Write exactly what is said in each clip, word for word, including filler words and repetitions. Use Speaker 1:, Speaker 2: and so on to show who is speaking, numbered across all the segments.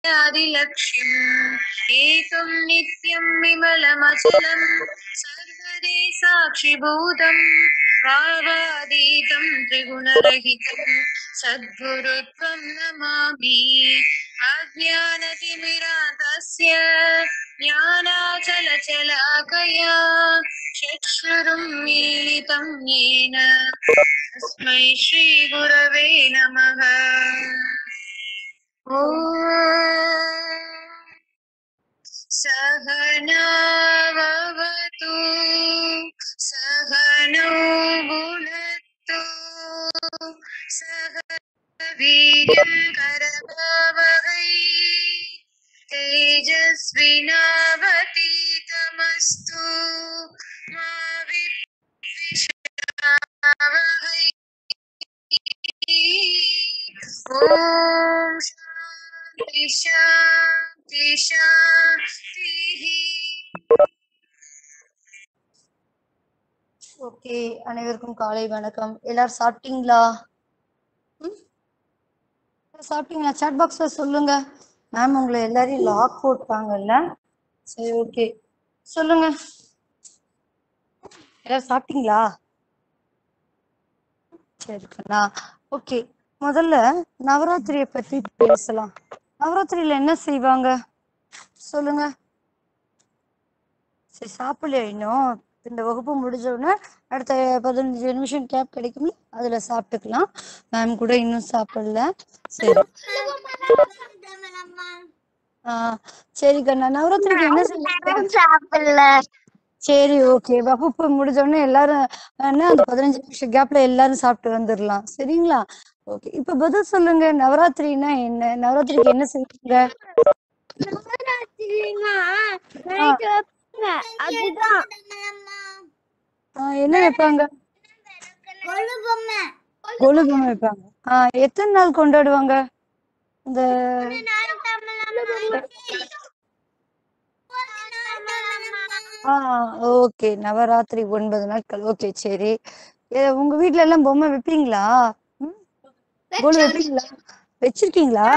Speaker 1: आदिलक्ष्यम् एकं नित्यं विमलमचलं सर्वदे साक्षिभूतं भावातीतं त्रिगुणरहितं सद्गुरुत्वं नमामि अज्ञानतिमिरान्तस्य ज्ञानाचलचलाकया चक्षुरुं मीलितं येन तस्मै श्रीगुरवे नमः। ॐ सहना भवतु सहनौ भुनक्तु सह वीर्यं करवावहै तेजस्विनावतीतमस्तु मा विद्विषावहै। ॐ शान्ति शान्ति शान्तिः।
Speaker 2: ஓகே, அனைவருக்கும் காலை வணக்கம். எல்லாரும் சாப்பிட்டீங்களா? ம் சாப்பிட்டீங்களா? சாட் பாக்ஸ்ல சொல்லுங்க. மேம் உங்களை எல்லாரையும் லாக் போட்டாங்கல்ல? சரி, ஓகே, சொல்லுங்க. எல்லாரும் சாப்பிட்டீங்களா? சரிக்கண்ணா. ஓகே, முதல்ல நவராத்திரியை பத்தி பேசலாம். நவராத்திரியில என்ன செய்வாங்க சொல்லுங்க. சரி, சாப்பிடலையா இன்னும்? இந்த வகுப்பு முடிஞ்ச உடனே அடுத்த பதினஞ்சு நிமிஷம் கேப் கிடைக்கும், அதுல சாப்பிட்டுக்கலாம். மேம் கூட இன்னும் சாப்பிடல. சரி ஆஹ் சரி கண்ணா, நவராத்திரிக்கு என்ன சாப்பிடல? சரி, ஓகே, வகுப்பு முடிஞ்ச உடனே எல்லாரும் என்ன அந்த பதினஞ்சு நிமிஷம் கேப்ல எல்லாரும் சாப்பிட்டு வந்துடலாம். சரிங்களா? ஓகே, இப்ப பதில் சொல்லுங்க. நவராத்திரினா என்ன? நவராத்திரிக்கு என்ன செய்வீங்க? என்ன வைப்பாங்க? கொலு பொம்மை வைப்பாங்க. ஆஹ் எத்தனை நாள் கொண்டாடுவாங்க இந்த? ஆஹ் ஓகே, நவராத்திரி ஒன்பது நாட்கள். ஓகே, சரி. உங்க வீட்ல எல்லாம் பொம்மை வைப்பீங்களா? கொலு வைப்பீங்களா? வச்சிருக்கீங்களா?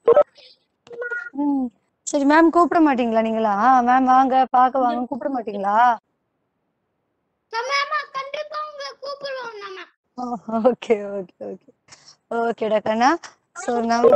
Speaker 2: ம் சரி, மேம் கூப்பிட மாட்டீங்களா? நீங்களா மேம் வாங்க பாக்க வாங்க கூப்பிட மாட்டீங்களா? ஓகே ஓகே ஓகே ஓகேடா கண்ணா. சோ நம்ம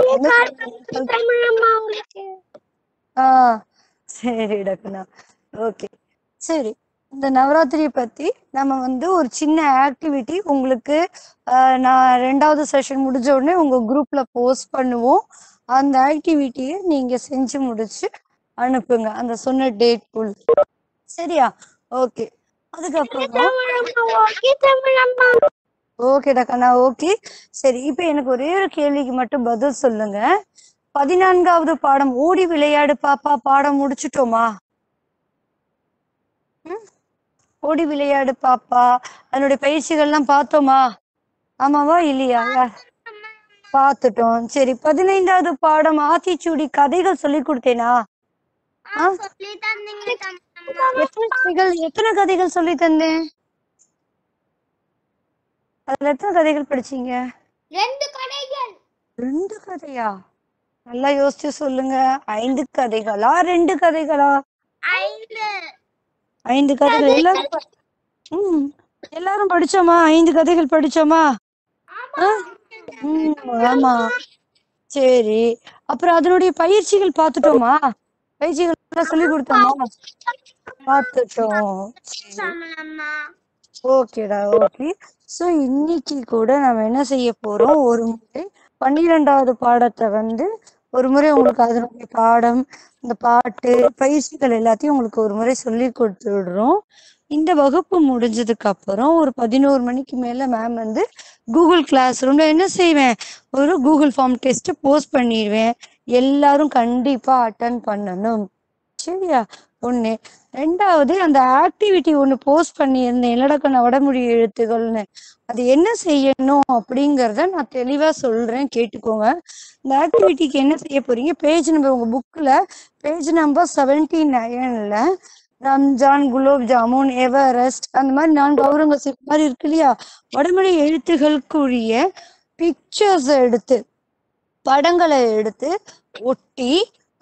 Speaker 2: ஆஹ் சரிடா கண்ணா. ஓகே, சரி. இந்த நவராத்திரியை பத்தி நம்ம வந்து ஒரு சின்ன ஆக்டிவிட்டி உங்களுக்கு ஆஹ் நான் ரெண்டாவது செஷன் முடிஞ்ச உடனே உங்க குரூப்ல போஸ்ட் பண்ணுவோம். அந்த ஆக்டிவிட்டியை நீங்க செஞ்சு முடிச்சு அனுப்புங்க அந்த சொன்ன டேட்குள். சரியா? ஓகே, அதுக்கப்புறம் ஓகேடா கண்ணா. ஓகே, சரி. இப்ப எனக்கு ஒரே ஒரு கேள்விக்கு மட்டும் பதில் சொல்லுங்க. பதினான்காவது பாடம் ஓடி விளையாடு பாப்பா பாடம் முடிச்சுட்டோமா? ம் ஓடி விளையாடு பாப்பா அதனுடைய பயிற்சிகள்லாம் பார்த்தோமா? ஆமாவா இல்லையா? பார்த்துட்டோம். சரி, பதினைந்தாவது பாடம் ஆத்திச்சூடி கதைகள் சொல்லி கொடுத்தேனா? எத்தனை கதைகள் எத்தனை கதைகள் சொல்லி தந்தேன்? அதுல எத்தனை கதைகள் படிச்சீங்க? ரெண்டு கதைகள். ரெண்டு கதையா? நல்லா யோசிச்சு சொல்லுங்க. ஐந்து கதைகளா ரெண்டு கதைகளா? ஐந்து ஐந்து கதைகள். எல்லாரும் ம் எல்லாரும் படிச்சோமா? ஐந்து கதைகள் படிச்சோமா? ம் ஆமா. சரி, அப்புறம் அதனுடைய பயிற்சிகள் பார்த்துட்டோமா? பயிற்சிகள் சொல்லி கொடுத்தோமா? பார்த்துட்டோம். ஓகேடா. ஓகே, சோ இன்னைக்கு கூட நம்ம என்ன செய்ய போறோம், ஒரு முறை பன்னிரெண்டாவது பாடத்தை வந்து ஒரு முறை உங்களுக்கு அதனுடைய பாடம், இந்த பாட்டு பயிற்சிகள் எல்லாத்தையும் உங்களுக்கு ஒரு முறை சொல்லி கொடுத்து விடுறோம். இந்த வகுப்பு முடிஞ்சதுக்கு அப்புறம் ஒரு பதினோரு மணிக்கு மேல மேம் வந்து கூகுள் கிளாஸ் ரூம்ல என்ன செய்வேன், ஒரு கூகுள் ஃபார்ம் டெஸ்ட் போஸ்ட் பண்ணிடுவேன். எல்லாரும் கண்டிப்பா அட்டன் பண்ணணும். சரியா? ஒண்ணு. ரெண்டாவது, அந்த ஆக்டிவிட்டி ஒண்ணு போஸ்ட் பண்ணியிருந்தேன், இல்லடக்கண்ண வடமொழி எழுத்துகள்னு. அது என்ன செய்யணும் அப்படிங்கறத நான் தெளிவா சொல்றேன், கேட்டுக்கோங்க. இந்த ஆக்டிவிட்டிக்கு என்ன செய்ய போறீங்க, பேஜ் நம்பர் உங்க புக்ல பேஜ் நம்பர் செவன்டி நைன்ல ரம்ஜான், குலோப் ஜாமுன், எவரெஸ்ட் அந்த மாதிரி நான்கு அவுரங்கசீப் மாதிரி இருக்கு இல்லையா, வடமொழி எழுத்துகளுக்குரிய பிக்சர்ஸ் எடுத்து படங்களை எடுத்து ஒட்டி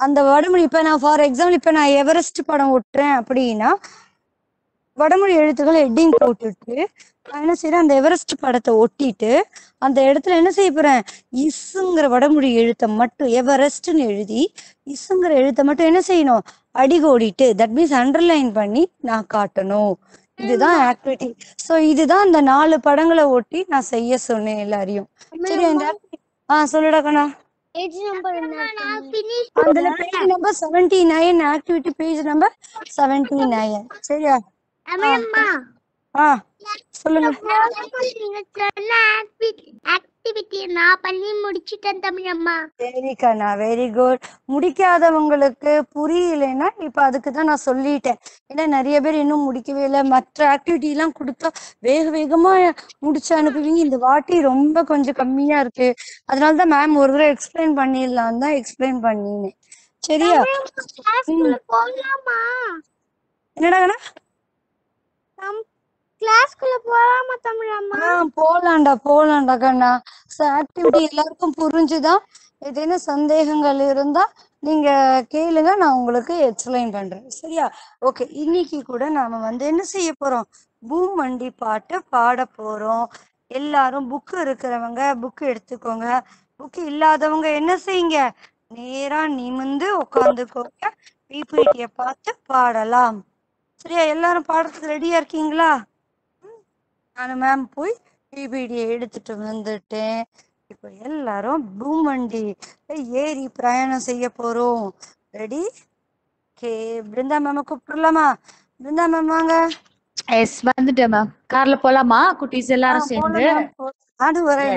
Speaker 2: அந்த வடமொழி இப்ப நான் ஃபார் எக்ஸாம்பிள் இப்ப நான் எவரெஸ்ட் படம் ஒட்டுறேன் அப்படின்னா வடமொழி எழுத்துக்கள் ஹெட்டிங் போட்டுட்டு நான் என்ன செய்யறேன், அந்த எவரெஸ்ட் படத்தை ஒட்டிட்டு அந்த இடத்துல என்ன செய்ய போறேன், இஸ்ங்கிற வடமொழி எழுத்தை மட்டும் எவரெஸ்ட்னு எழுதி இஸ்ங்கிற எழுத்தை மட்டும் என்ன செய்யணும், அடிகோடிட்டு தட் மீன்ஸ் அண்டர்லைன் பண்ணி நான் காட்டணும். இதுதான் ஆக்டிவிட்டி. ஸோ இதுதான் அந்த நாலு படங்களை ஒட்டி நான் செய்ய சொன்னேன் எல்லாரையும். சரி அந்த ஆ சொல்லுடா கண்ணா.
Speaker 3: பேஜ் நம்பர்
Speaker 2: அதுல page number seventy nine activity page number seventy nine. சரியா?
Speaker 3: அம்மா
Speaker 2: ஆ சொல்லுங்க.
Speaker 3: நீங்க சொன்ன ஆக்டிவிட்டி நான் பண்ணி முடிச்சிட்டேன் தமிழம்மா.
Speaker 2: வெரி கண்ணா, வெரி குட். முடிக்காதவங்களுக்கு புரியலைன்னா இப்ப அதுக்கு தான் நான் சொல்லிட்டேன். ஏன்னா நிறைய பேர் இன்னும் முடிக்கவே இல்லை. மற்ற ஆக்டிவிட்டி எல்லாம் கொடுத்தா வேக வேகமா முடிச்சு அனுப்புவீங்க. இந்த வாட்டி ரொம்ப கொஞ்சம் கம்மியா இருக்கு. அதனாலதான் மேம் ஒரு தடவை எக்ஸ்பிளைன் பண்ணிடலாம் தான் எக்ஸ்பிளைன் பண்ணினேன். சரியா?
Speaker 3: போகலாமா?
Speaker 2: என்னடா கண்ணா?
Speaker 3: கிளாஸ்க்குள்ள போலாமா தமிழம்மா?
Speaker 2: ஆ போலாம்டா போலாம்டா கண்ணா. ஆக்டிவிட்டி எல்லாருக்கும் புரிஞ்சுதான்? ஏதேனும் சந்தேகங்கள் இருந்தா நீங்க கேளுங்க, நான் உங்களுக்கு எக்ஸ்பிளைன் பண்றேன். சரியா? ஓகே. இன்னைக்கு கூட நாம வந்து என்ன செய்ய போறோம், பூம் வண்டி பாட்டு பாட போறோம். எல்லாரும் புக்கு இருக்கிறவங்க புக்கு எடுத்துக்கோங்க. புக்கு இல்லாதவங்க என்ன செய்யுங்க, நேரா நிமிந்து உட்காந்துக்கோங்க. பிபிடிய பார்த்து பாடலாம். சரியா? எல்லாரும் பாடுறதுக்கு ரெடியா இருக்கீங்களா? நான் மேம் போய் பிபிடியை எடுத்துட்டு வந்துட்டேன். இப்போ எல்லாரும் பூம் வண்டி ஏறி பிரயாணம் செய்ய போறோம். ரெடி? கே பிருந்தா மேம கூப்பிடலாமா? பிருந்தா மேம் வாங்க.
Speaker 4: எஸ் வந்துட்டேன் மேம். கார்ல போலாமா குட்டீஸ் எல்லாரும் சேர்ந்து?
Speaker 2: நானும் வரேன்.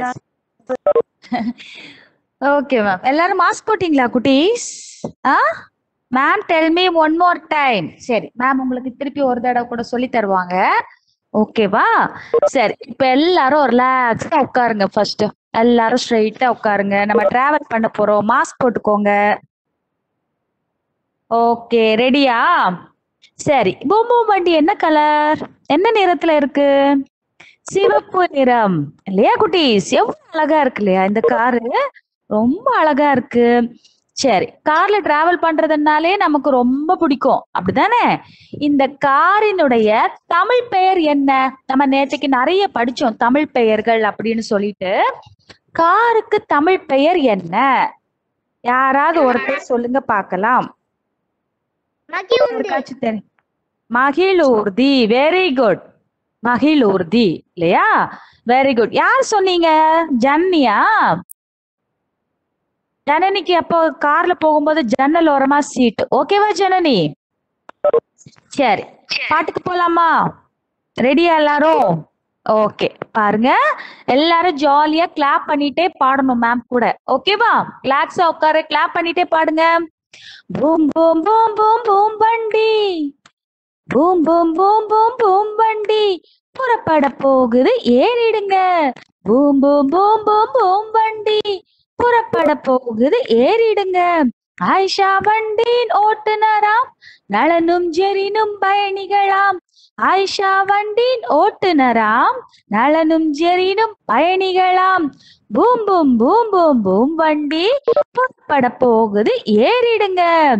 Speaker 4: Okay ma'am. எல்லாரும் மாஸ்க் போட்டீங்களா குட்டீஸ்? ஆ ma'am tell me one more time. சரி மேம் உங்களுக்கு திருப்பி ஒரு தடவை கூட சொல்லி தருவாங்க. ஓகேவா? சரி இப்ப எல்லாரும் ரிலாக்ஸ்டா உட்காருங்க. ஃபர்ஸ்ட் எல்லாரும் ஸ்ட்ரெயிட்டா உட்காருங்க. நம்ம டிராவல் பண்ண போறோம். மாஸ்க் போட்டுக்கோங்க. ஓகே ரெடியா? சரி பூம் பூம் வண்டி என்ன கலர், என்ன நிறத்துல இருக்கு? சிவப்பு நிறம் இல்லையா குட்டீஸ்? எவ்வளவு அழகா இருக்கு இல்லையா இந்த காரு? ரொம்ப அழகா இருக்கு. சரி கார்ல டிராவல் பண்றதுனாலே நமக்கு ரொம்ப பிடிக்கும் அப்படிதானே? இந்த காரினுடைய தமிழ் பெயர் என்ன? நம்ம நேற்றுக்கு நிறைய படிச்சோம் தமிழ் பெயர்கள் அப்படின்னு சொல்லிட்டு. காருக்கு தமிழ் பெயர் என்ன? யாராவது ஒருத்தர் சொல்லுங்க பார்க்கலாம். மகிழூர்தி. Very good. மகிழூர்தி இல்லையா? Very good. யார் சொன்னீங்க? ஜன்னியா? ஜனனிக்கு அப்போ கார்ல போகும்போது ஜன்னல் ஓரமா சீட். ஓகேவா ஜனனி? சரி பாட்டுக்கு போலாமா? ரெடியா எல்லாரும்? ஓகே பாருங்க எல்லாரும் ஜாலியா கிளாப் பண்ணிட்டே பாடணும் மேம் கூட. ஓகேவா? ரிலாக்ஸா உட்கார கிளாப் பண்ணிட்டே பாடுங்க. பூம் பூம் பூம் பூம் பூம் வண்டி, பூம் பூம் பூம் பூம் பூம் வண்டி புறப்பட போகுது ஏறிடுங்க. பூம் பூம் பூம் பூம் பூம் வண்டி புறப்பட போகுது ஏறிடுங்க. ஆயிஷா வண்டியின் ஓட்டுநராம், நலனும் ஜெரினும் பயணிகளாம். ஆயிஷா வண்டியின் ஓட்டுநராம், நலனும் ஜெரினும் பயணிகளாம். பூம் பூம் பூம் பூம் பூம் வண்டி புறப்பட போகுது ஏறிடுங்க.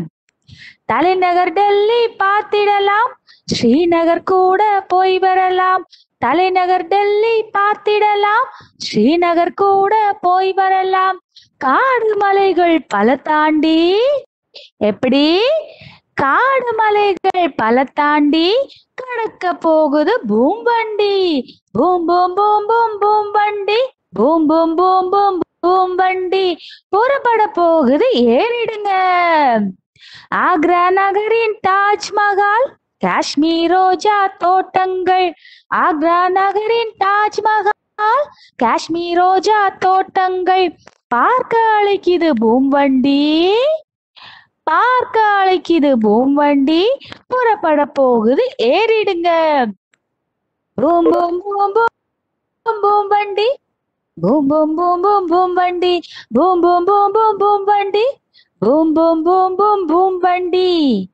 Speaker 4: தலைநகர் டெல்லி பார்த்திடலாம், ஸ்ரீநகர் கூட போய் வரலாம். தலைநகர் டெல்லி பார்த்திடலாம், ஸ்ரீநகர் கூட போய் வரலாம். காடு மலைகள் பல தாண்டி, எப்படி? காடு மலைகள் பல தாண்டி கடக்க போகுது பூம் வண்டி. பூம் பூம் பூம் பூம் பூம் வண்டி, பூம் பூம் பூம் பூம் பூம் வண்டி புறப்பட போகுது ஏறிடுங்க. ஆக்ரா நகரின் தாஜ்மஹால், காஷ்மீர் ரோஜா தோட்டங்கள். ஆக்ரா நகரின் தாஜ்மஹால், காஷ்மீர் ரோஜா தோட்டங்கள் பார்க்க அழைக்குது பூம் வண்டி. பார்க்க அழைக்குது பூம் வண்டி புறப்பட போகுது ஏறிடுங்க. பூம் பூம் பூம் பூம் பூம் வண்டி, பூம் பூம் பூம் பூம் பூம் வண்டி, பூம் பூம் பூம் பூம் பூம் வண்டி, பூம் பூம் பூம் பூம் பூம் வண்டி.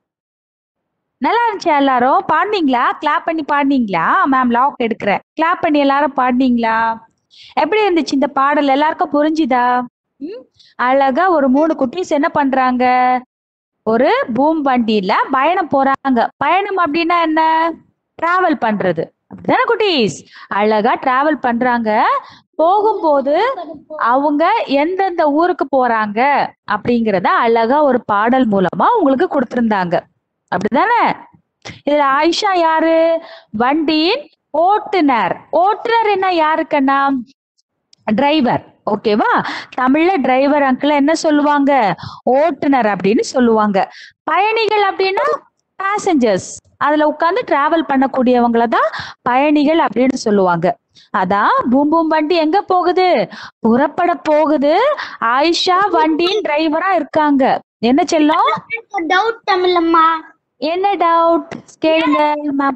Speaker 4: நல்லா இருந்துச்சு. எல்லாரும் பாடினீங்களா? கிளாப் பண்ணி பாடினீங்களா? மேம் லாக் எடுக்கிறேன். கிளாப் பண்ணி எல்லாரும் பாடினீங்களா? எப்படி இருந்துச்சு இந்த பாடல்? எல்லாருக்கும் புரிஞ்சுதா? ம் அழகா ஒரு மூணு குட்டீஸ் என்ன பண்றாங்க, ஒரு பூம் வண்டியில பயணம் போறாங்க. பயணம் அப்படின்னா என்ன? டிராவல் பண்றது அப்படிதானே குட்டீஸ்? அழகா டிராவல் பண்றாங்க. போகும்போது அவங்க எந்தெந்த ஊருக்கு போறாங்க அப்படிங்கறத அழகா ஒரு பாடல் மூலமா உங்களுக்கு கொடுத்திருந்தாங்க. அப்படிதானே? இதுல ஆயிஷா யாரு? வண்டியின் ஓட்டுநர். ஓட்டுநர் என்ன யாருக்குன்னா டிரைவர். ஓகேவா? தமிழ்ல டிரைவர் அங்கிள் என்ன சொல்லுவாங்க? ஓட்டுநர் அப்படின்னு சொல்லுவாங்க. பயணிகள் அப்படின்னா பேசஞ்சர்ஸ். அதுல உட்கார்ந்து டிராவல் பண்ணக்கூடியவங்கள தான் பயணிகள் அப்படின்னு சொல்லுவாங்க. அதான் பூம் பூம் வண்டி எங்க போகுது? புறப்பட போகுது. ஆயிஷா வண்டியின் டிரைவரா இருக்காங்க. என்ன செல்லம்?
Speaker 3: டவுட் தமிழம்மா.
Speaker 4: என்ன டவுட் கேளுங்க மேம்.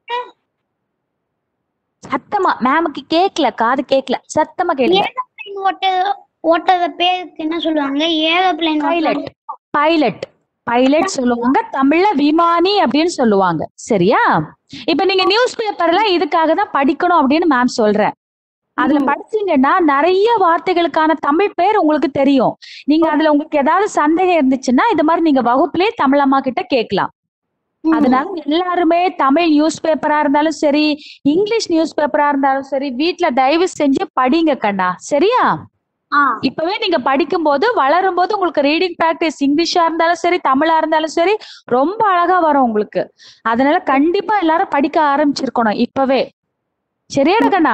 Speaker 4: சத்தமா, மேமுக்கு கேக்கல, காது கேக்கல, சத்தமா கேளுங்க.
Speaker 3: ஏரோப்ளேன் ஓட்ட ஓட்டத பேருக்கு என்ன சொல்லுவாங்க? Aeroplane
Speaker 4: pilot. பைலட் பைலட் சொல்லுவாங்க. தமிழ்ல விமானி அப்படின்னு சொல்லுவாங்க. சரியா? இப்ப நீங்க நியூஸ் பேப்பர்ல இதுக்காக தான் படிக்கணும் அப்படின்னு மேம் சொல்றேன். அதுல படிச்சீங்கன்னா நிறைய வார்த்தைகளுக்கான தமிழ் பேர் உங்களுக்கு தெரியும். நீங்க அதுல உங்களுக்கு ஏதாவது சந்தேகம் இருந்துச்சுன்னா இது மாதிரி நீங்க வகுப்புலயே தமிழ் அம்மா கிட்ட கேட்கலாம். அதனால எல்லாருமே தமிழ் நியூஸ் பேப்பரா இருந்தாலும் சரி, இங்கிலீஷ் நியூஸ் பேப்பரா இருந்தாலும் சரி, வீட்டுல தயவு செஞ்சு படிங்க கண்ணா. சரியா? இப்பவே நீங்க படிக்கும் போது வளரும் போது உங்களுக்கு ரீடிங் பிராக்டிஸ் இங்கிலீஷா இருந்தாலும் சரி, தமிழா இருந்தாலும் சரி ரொம்ப அழகா வரும் உங்களுக்கு. அதனால கண்டிப்பா எல்லாரும் படிக்க ஆரம்பிச்சிருக்கணும் இப்பவே. சரியாடா கண்ணா?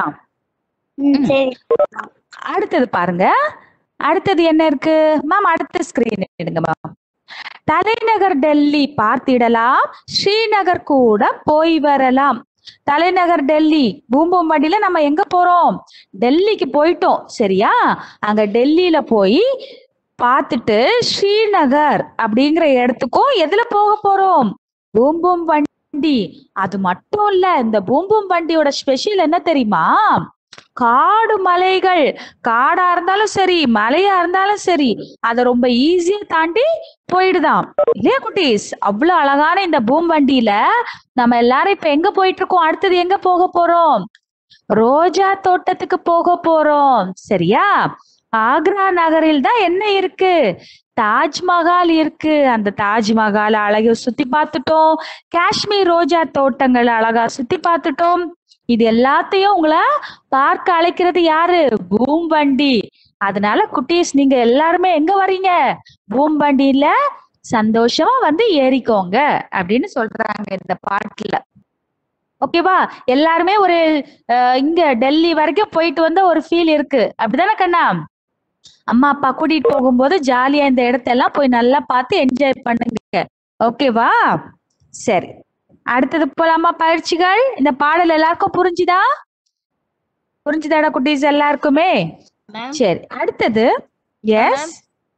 Speaker 4: அடுத்தது பாருங்க. அடுத்தது என்ன இருக்கு மேம்? அடுத்த ஸ்கிரீன் எடுங்க மேம். தலைநகர் டெல்லி பார்த்திடலாம், ஸ்ரீநகர் கூட போய் வரலாம். தலைநகர் டெல்லி. பூம் பூம் வண்டியில நம்ம எங்க போறோம்? டெல்லிக்கு போயிட்டோம். சரியா? அங்க டெல்லியில போய் பார்த்துட்டு ஸ்ரீநகர் அப்படிங்கிற இடத்துக்கும் எதுல போக போறோம்? பூம் பூம் வண்டி. அது மட்டும் இல்ல, இந்த பூம் பூம் வண்டியோட ஸ்பெஷல் என்ன தெரியுமா? காடு மலைகள். காடா இருந்தாலும் சரி, மலையா இருந்தாலும் சரி, அத ரொம்ப ஈஸியா தாண்டி போயிடுதாம். இல்லையா குட்டீஸ்? அவ்வளவு அழகான இந்த பூம் வண்டியில நம்ம எல்லாரும் இப்ப எங்க போயிட்டு இருக்கோம்? அடுத்தது எங்க போக போறோம்? ரோஜா தோட்டத்துக்கு போக போறோம். சரியா? ஆக்ரா நகரில் தான் என்ன இருக்கு? தாஜ்மஹால் இருக்கு. அந்த தாஜ்மஹால் அழகா சுத்தி பார்த்துட்டோம். காஷ்மீர் ரோஜா தோட்டங்கள் அழகா சுத்தி பார்த்துட்டோம். இது எல்லாத்தையும் உங்களை பார்க்க அழைக்கிறது யாரு? பூம் வண்டி. அதனால குட்டீஸ் நீங்க எல்லாருமே எங்க வர்றீங்க? பூம் வண்டியில சந்தோஷமா வந்து ஏறிக்கோங்க அப்படின்னு சொல்றாங்க இந்த பாட்டுல. ஓகேவா? எல்லாருமே ஒரு இங்க டெல்லி வரைக்கும் போயிட்டு வந்த ஒரு ஃபீல் இருக்கு. அப்படிதானே கண்ணா? அம்மா அப்பா கூட்டிட்டு போகும்போது ஜாலியா இந்த இடத்தெல்லாம் போய் நல்லா பார்த்து என்ஜாய் பண்ணுங்க. ஓகேவா? சரி, அடுத்தது போலாமா பயிற்சிகள்? இந்த பாடல் எல்லாருக்கும் புரிஞ்சுதா? புரிஞ்சுதாடா குட்டீஸ் எல்லாருக்குமே? சரி, அடுத்தது எஸ்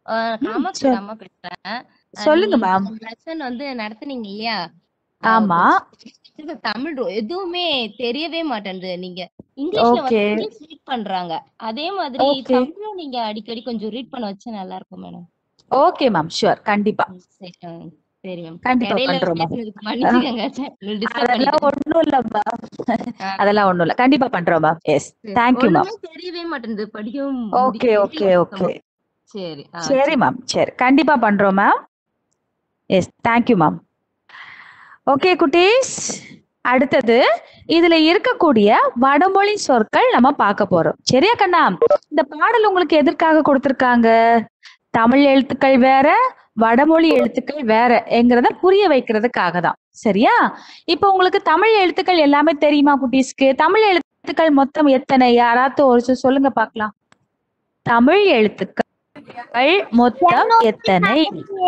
Speaker 4: சொல்லுங்க மேம்.
Speaker 5: லெசன் வந்து நடத்துனீங்க இல்லையா?
Speaker 4: ஆமா.
Speaker 5: தமிழ் எதுவுமே தெரியவே மாட்டேங்குது. நீங்க இங்கிலீஷ்ல வந்து இங்கிலீஷ் ரீட் பண்றாங்க. அதே மாதிரி தமிழும் நீங்க அடிக்கடி கொஞ்சம் ரீட் பண்ண வச்சா நல்லா இருக்கும் மேடம்.
Speaker 4: ஓகே மேம், ஷூர், கண்டிப்பா.
Speaker 5: சரி மேம்,
Speaker 4: கண்டிப்பா பண்றோம் மேம். அதெல்லாம் ஒண்ணும் இல்ல மேம், அதெல்லாம் ஒண்ணும் இல்ல, கண்டிப்பா பண்றோம் ma'am. Yes, thank you ma'am.
Speaker 5: தெரியவே மாட்டேங்குது, படிக்கவும்.
Speaker 4: ஓகே ஓகே ஓகே,
Speaker 5: சரி
Speaker 4: சரி மேம், சரி, கண்டிப்பா பண்றோம் ma'am. Yes, thank you ma'am. Okay குட்டீஸ், அடுத்தது இதுல இருக்கக்கூடிய வடமொழி சொற்கள் நம்ம பார்க்க போறோம். சரியா கண்ணா? இந்த பாடல் உங்களுக்கு எதற்காக கொடுத்திருக்காங்க? தமிழ் எழுத்துக்கள் வேற, வடமொழி எழுத்துக்கள் வேற என்கிறத புரிய வைக்கிறதுக்காக தான். சரியா? இப்ப உங்களுக்கு தமிழ் எழுத்துக்கள் எல்லாமே தெரியுமா குட்டீஸ்க்கு? தமிழ் எழுத்துக்கள் மொத்தம் எத்தனை? யாராவது ஒரு சொல்லுங்க பாக்கலாம். தமிழ் எழுத்துக்கள் மொத்தம் எத்தனை?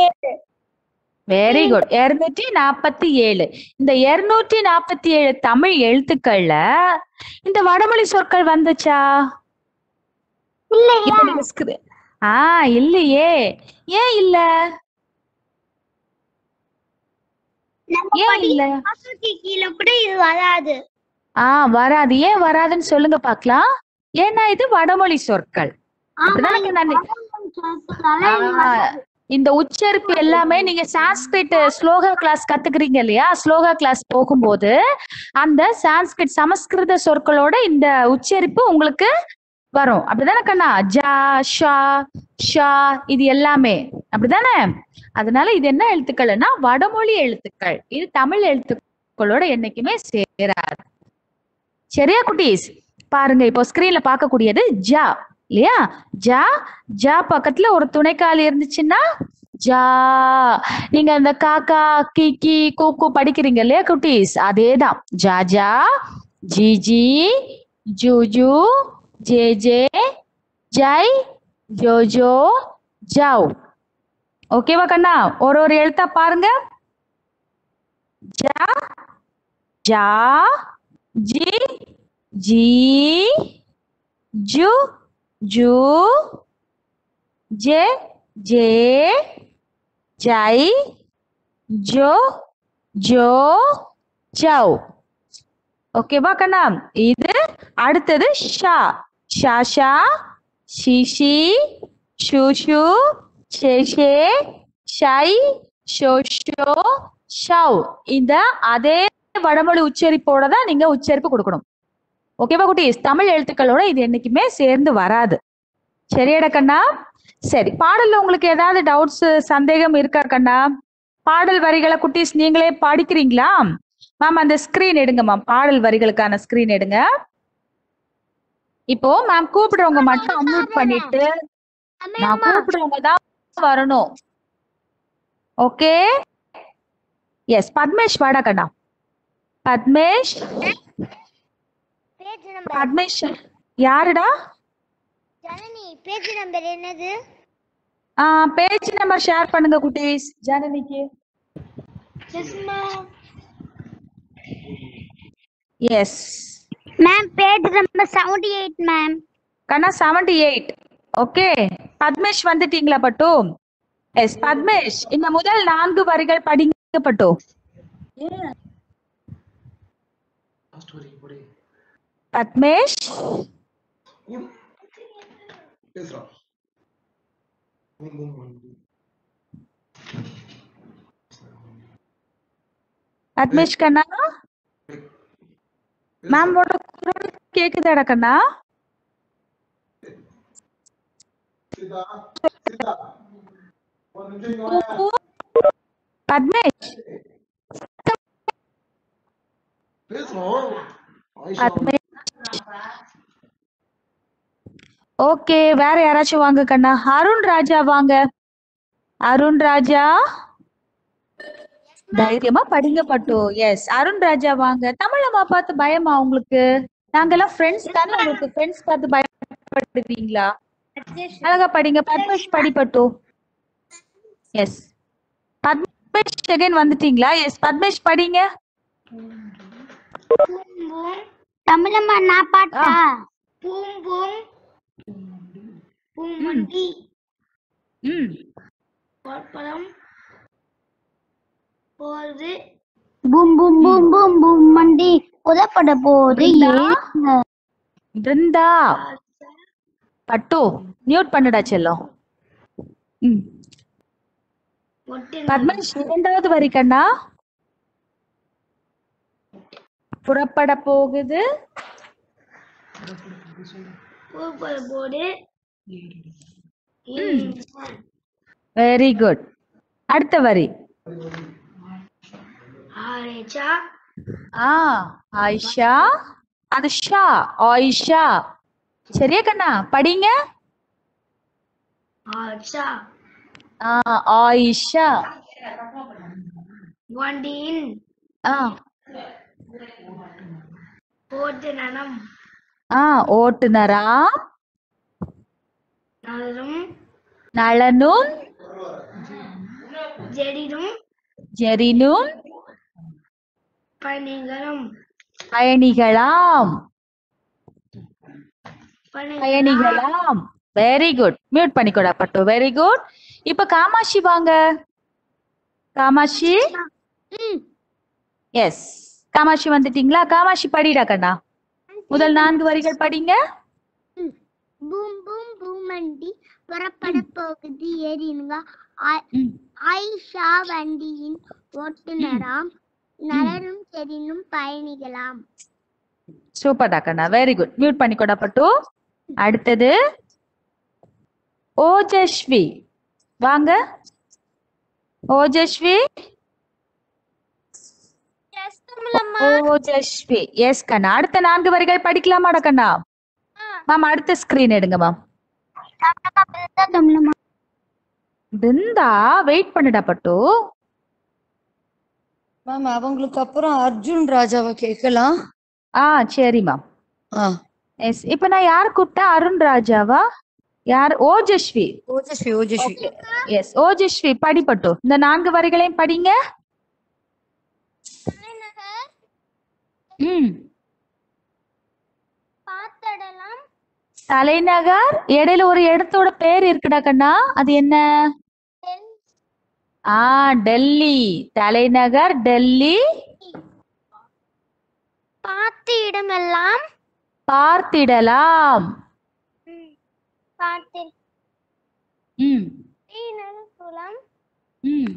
Speaker 4: வெரி குட், இருநூற்றி நாற்பத்தி ஏழு. இந்த இருநூற்றி நாற்பத்தி ஏழு தமிழ் எழுத்துக்கள்ல இந்த வடமொழி சொற்கள் வந்துச்சா? ஆஹ் இல்லையே. ஏன் இல்ல? ஏன் இல்ல? ஆஹ் வராது. ஏன் வராதுன்னு சொல்லுங்க பாக்கலாம். ஏன்னா இது வடமொழி சொற்கள். இந்த உச்சரிப்பு எல்லாமே நீங்க சான்ஸ்கிரிட் ஸ்லோகா கிளாஸ் கத்துக்கிறீங்க இல்லையா? ஸ்லோகா கிளாஸ் போகும்போது அந்த சான்ஸ்கிரிட் சமஸ்கிருத சொற்களோட இந்த உச்சரிப்பு உங்களுக்கு வரும் அப்படிதானே கண்ணா? ஜா ஷா ஷா இது எல்லாமே அப்படிதானே? அதனால இது என்ன எழுத்துக்கள்னா வடமொழி எழுத்துக்கள். இது தமிழ் எழுத்துக்களோட என்னைக்குமே சேராது. சரியா குட்டீஸ்? பாருங்க இப்போ ஸ்கிரீன்ல பார்க்கக்கூடியது ஜா இல்லையா? ஜா ஜா பக்கத்துல ஒரு துணைக்கால் இருந்துச்சுன்னா ஜா. நீங்க அந்த காக்கா கீக்கி கூக்கு படிக்கிறீங்க இல்லையா குட்டீஸ்? அதேதான். ஜா ஜா ஜி ஜி ஜூஜு ஜே ஜே ஜை ஜோஜோ ஜாவ். ஓகேவா கண்ணா? ஒரு ஒரு எழுத்தா பாருங்க. ஜா ஜா ஜி ஜி ஜு ஜு ஜே ஜே ஜை ஜோ ஜோ ஜவ். ஓகேவா கண்ணா? இது அடுத்தது ஷா. ஷா ஷா ஷிஷி ஷூஷு ஷேஷே ஷை ஷோஷோ ஷவ். இந்த அதே வடமொழி உச்சரிப்போட தான் நீங்க உச்சரிப்பு கொடுக்கணும். ஓகேவா குட்டீஸ்? தமிழ் எழுத்துக்களோட இது என்னைக்குமே சேர்ந்து வராது. சரியாடா கண்ணா? சரி, பாடல்ல உங்களுக்கு ஏதாவது டவுட்ஸ் சந்தேகம் இருக்கா கண்ணா? பாடல் வரிகளை குட்டீஸ் நீங்களே படிக்கிறீங்களா? மேம் அந்த ஸ்கிரீன் எடுங்க மேம். பாடல் வரிகளுக்கான ஸ்கிரீன் எடுங்க. இப்போ மேம் கூப்பிடுறவங்க மட்டும் அன்மியூட் பண்ணிட்டு நான் கூப்பிடுறவங்க தான் வரணும். ஓகே? எஸ் பத்மேஷ் வாடா கண்ணா. பத்மேஷ் பத்மேஷ் யாருடா?
Speaker 6: ஜனனி பேஜ் நம்பர் என்னது?
Speaker 4: ஆ பேஜ் நம்பர் ஷேர் பண்ணுங்க குட்டீஸ் ஜனனிக்கு. Yes
Speaker 3: ma'am page number seventy eight ma'am.
Speaker 4: கண்ணா செவன்டி எயிட். ஓகே பத்மேஷ் வந்துட்டீங்களா பட்டு? எஸ் பத்மேஷ் இந்த முதல் நான்கு வரிகள் படிங்க பட்டு. பத்மேஷ் பத்மேஷ் கண்ணா மேம் குரல் கேக்குதாடா கண்ணா? பத்மேஷ் ஓகே வேற யாராச்சும் வாங்க கண்ணா. அருண் ராஜா வாங்க. அருண் ராஜா தைரியமா படிங்க பட்டு. எஸ் அருண் ராஜா வாங்க. தமிழம்மா பார்த்து பயமா உங்களுக்கு? நாங்கெல்லாம் ஃப்ரெண்ட்ஸ் தானே, உங்களுக்கு ஃப்ரெண்ட்ஸ் பார்த்து பயப்படுவீங்களா? அழகா படிங்க. பத்மேஷ் படி பட்டு. எஸ் பத்மேஷ் அகைன் வந்துட்டீங்களா? எஸ் பத்மேஷ் படிங்க.
Speaker 3: தமிழம்மா நான் பாட்டா?
Speaker 6: பூம் பூம் பூமண்டி
Speaker 4: ம்
Speaker 6: பழம் போது
Speaker 3: பூம் பூம் பூம் பூம் பூம் மண்டி உதப்பட போது
Speaker 4: பிருந்தா பட்டு மியூட் பண்ணுடா செல்லம். ம் பத்மேஷ் இரண்டாவது வரி கண்ணா. புறப்பட போகுது
Speaker 6: போது.
Speaker 4: Very good. அடுத்த வரி
Speaker 6: ஆயிஷா
Speaker 4: ஆ ஆயிஷா. அது ஷா ஆயிஷா. சரியா கண்ணா? படிங்க.
Speaker 6: ஆயிஷா
Speaker 4: ஆ ஆயிஷா.
Speaker 6: வண்டியின்
Speaker 4: ஆ
Speaker 6: ஓட்டுநரம்
Speaker 4: ஆ ஓட்டுநரா.
Speaker 6: நலரும்
Speaker 4: நலனும்
Speaker 6: ஜெடிரும்
Speaker 4: ஜெரினும்
Speaker 6: பணிகளும்
Speaker 4: பயணிகளாம் பயணிகளாம். Very good. மியூட் பண்ணிக்கோடா பட்டு. Very good. இப்ப காமாட்சி வாங்க. காமாட்சி எஸ் காமாட்சி வந்துட்டீங்களா? காமாட்சி படிடா கண்ணா. முதல் நான்கு வரிகள் படிங்க.
Speaker 3: பூம் பூம் பூமண்டி புறப்பட போகுது ஏறினுங்க. ஆயிஷா வண்டியின் ஓட்டுநராம் நலரும் செடினும் பயணிகளாம்.
Speaker 4: சூப்பர்டா கண்ணா. Very good. மியூட் பண்ணிக்கோடா பட்டு. அடுத்தது ஓஜஸ்வி. வாங்க ஓஜஸ்வி. ஓஜஸ்வி எஸ் கண்ணா. அடுத்த நான்கு வரிகள் படிக்கலாமாடா கண்ணா? மேம் அடுத்த ஸ்கிரீன் எடுங்க மேம். பிருந்தா வெயிட் பண்ணுடா பட்டு.
Speaker 2: மேம் அவங்களுக்கு அப்புறம் அர்ஜுன் ராஜாவை கேட்கலாம்.
Speaker 4: ஆ சரி மேம்.
Speaker 2: ஆ
Speaker 4: எஸ் இப்போ நான் யார் கூப்பிட்டேன்? அருண் ராஜாவா? யார்? ஓஜஸ்வி.
Speaker 2: ஓஜஸ்வி ஓஜஸ்வி
Speaker 4: எஸ் ஓஜஸ்வி படி பட்டு. இந்த நான்கு வரிகளையும் படிங்க. ம் தலைநகர். இடையில ஒரு இடத்தோட பேர் இருக்குடா கண்ணா, அது என்ன? ஆ டெல்லி. தலைநகர் டெல்லி.
Speaker 3: பார்த்த இடமெல்லாம்
Speaker 4: பார்த்திடலாம்.
Speaker 3: பார்த்து
Speaker 4: ம்
Speaker 3: குளம்
Speaker 4: ம்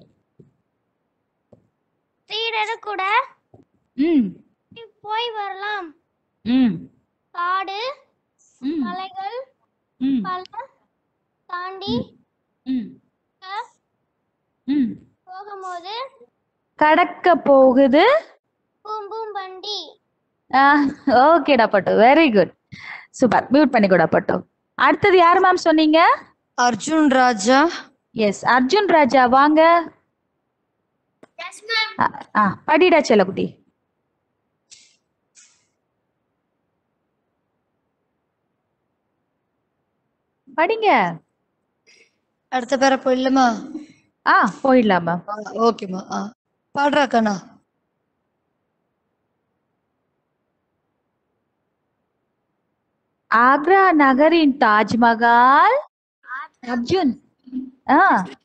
Speaker 3: சீடர கூட
Speaker 4: ம்
Speaker 3: போய் வரலாம்.
Speaker 4: ம்
Speaker 3: காடு
Speaker 4: ம்
Speaker 3: மலைகள்
Speaker 4: ம்
Speaker 3: பல தாண்டி
Speaker 4: ம் ம்
Speaker 3: போகும்போது
Speaker 4: கடக்க போகுது
Speaker 3: பூம் பூம் வண்டி.
Speaker 4: ஓகேடா பட்டு, வெரி குட், சூப்பர். மியூட் பண்ணிக்கூடா பட்டு. அடுத்தது யார் மேம் சொன்னீங்க?
Speaker 2: அர்ஜுன் ராஜா.
Speaker 4: எஸ் அர்ஜுன் ராஜா வாங்க. ஆ படிடா செல்லக்குட்டி. படிங்க.
Speaker 2: அடுத்த பேர போயிடலாமா?
Speaker 4: ஆ போயிடலாம் மேம்.
Speaker 2: ஓகேம்மா. ஆ பாடுறா கண்ணா.
Speaker 4: ஆக்ரா நகரின் தாஜ்மஹால். அர்ஜுன். ஆ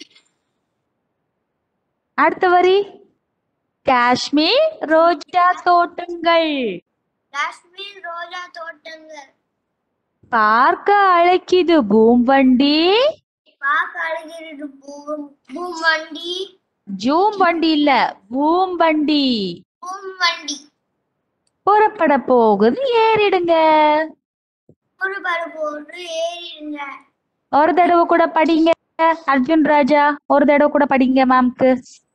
Speaker 4: அடுத்த வரி. காஷ்மீர் ரோஜா தோட்டங்கள்.
Speaker 3: காஷ்மீர் ரோஜா தோட்டங்கள்.
Speaker 4: பார்க்க அழைக்குது பூம்வண்டி.
Speaker 3: பார்க்க அழகிறது பூம் பூம் வண்டி.
Speaker 4: ஜூம் வண்டி இல்ல, பூம்வண்டி.
Speaker 3: பூம் வண்டி.
Speaker 4: புறப்பட போகுது ஏறிடுங்க.
Speaker 3: ஒரு பரு போன்று ஏறிடுங்க.
Speaker 4: ஒரு தடவை கூட படிங்க அர்ஜுன் ராஜா, ஒரு தடவை கூட படிங்க மேம்க்கு.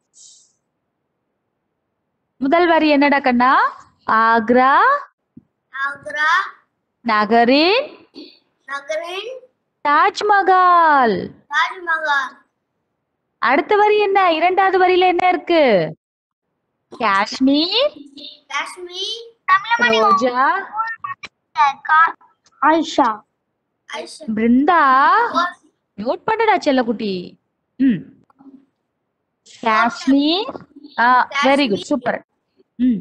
Speaker 4: முதல் வரி என்னடா கண்ணா? ஆக்ரா
Speaker 3: ஆக்ரா
Speaker 4: நகரின்
Speaker 3: நகரின்
Speaker 4: தாஜ்மஹால்.
Speaker 3: தாஜ்மஹால்.
Speaker 4: அடுத்த வரி என்ன? இரண்டாவது வரியில என்ன இருக்கு? காஷ்மீர்
Speaker 3: காஷ்மீர்
Speaker 4: ரோஜா.
Speaker 3: ஆயிஷா
Speaker 4: பிருந்தா நோட் பண்ணுடா செல்லக்குட்டி. ம் காஷ்மீர். ஆ வெரி குட், சூப்பர். ம்